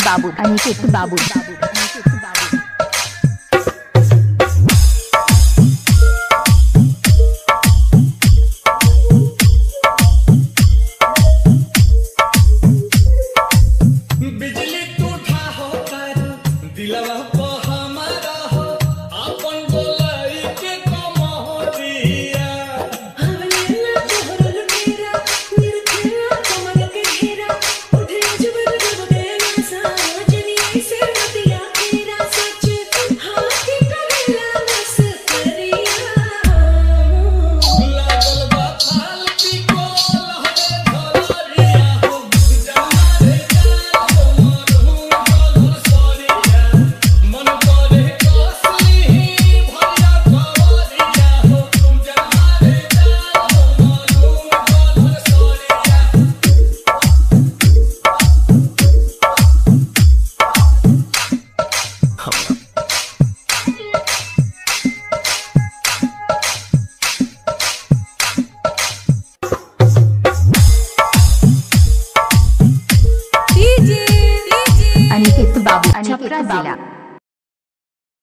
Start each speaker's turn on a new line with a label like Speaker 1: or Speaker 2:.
Speaker 1: बाबू अनिकेत बाबू
Speaker 2: बिजली टूटा हो कर दिलवा को हमारा हो अपन बोलाई के कमरिया
Speaker 3: हवलेला तोहर मेरा निर्खेला कमर के घेरा उठे जुबल जब देना साजनी से नदिया तेरा सच हाथ करेला बस करिया
Speaker 2: लागल बा फालती को लहरे धरिया हो जमारे मन करे कसली भरिया कवरिया हो जमारे
Speaker 1: अनिकेत बाबू छपरा जिला।